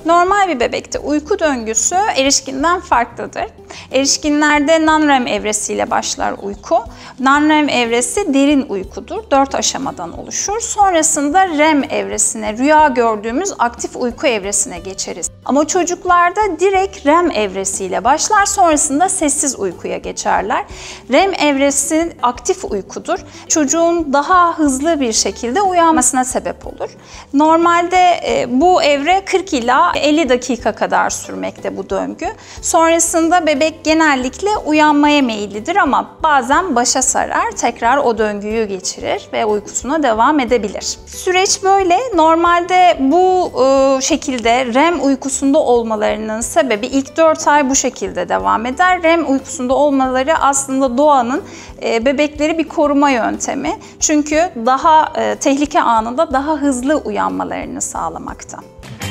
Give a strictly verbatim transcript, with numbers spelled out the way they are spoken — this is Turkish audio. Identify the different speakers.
Speaker 1: Normal bir bebekte uyku döngüsü erişkinden farklıdır. Erişkinlerde non-REM evresiyle başlar uyku. Non-REM evresi derin uykudur. Dört aşamadan oluşur. Sonrasında REM evresine, rüya gördüğümüz aktif uyku evresine geçeriz. Ama çocuklarda direkt REM evresiyle başlar. Sonrasında sessiz uykuya geçerler. REM evresi aktif uykudur. Çocuğun daha hızlı bir şekilde uyanmasına sebep olur. Normalde e, bu evre kırk ila elli dakika kadar sürmekte bu döngü. Sonrasında bebek genellikle uyanmaya meyillidir ama bazen başa sarar, tekrar o döngüyü geçirir ve uykusuna devam edebilir. Süreç böyle. Normalde bu e, şekilde REM uykusunda olmalarının sebebi ilk dört ay bu şekilde devam eder. REM uykusunda olmaları aslında doğanın e, bebekleri bir koruma yöntemi. Çünkü daha e, tehlike anında daha hızlı uyanmalarını sağlamakta.